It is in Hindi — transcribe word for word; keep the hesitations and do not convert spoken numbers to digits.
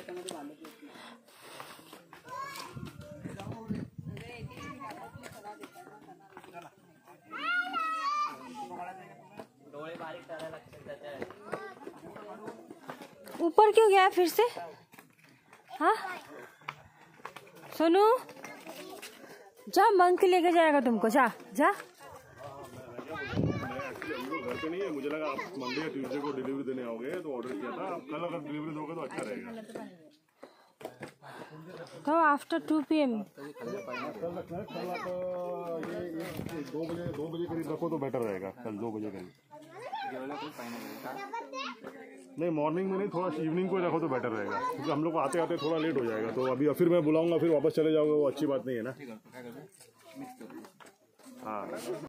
ऊपर क्यों गया फिर से? हाँ सोनू, जा मंकी लेके जाएगा तुमको, जा जा। घर पे नहीं है, मुझे लगा आप मंडे या ट्यूसडे को डिलीवरी देने आओगे तो ऑर्डर किया था। कल अगर डिलीवरी दोगे तो अच्छा रहेगा। तो आफ्टर टू पी एम कल आप ये दो बजे दो बजे करीब रखो तो बेटर रहेगा। कल दो बजे करीब नहीं, मॉर्निंग में नहीं, थोड़ा इवनिंग को रखो तो बेटर रहेगा, क्योंकि हम लोग को आते आते थोड़ा लेट हो जाएगा। तो अभी फिर मैं बुलाऊंगा, फिर वापस चले जाओगे, वो अच्छी बात नहीं है ना। हाँ।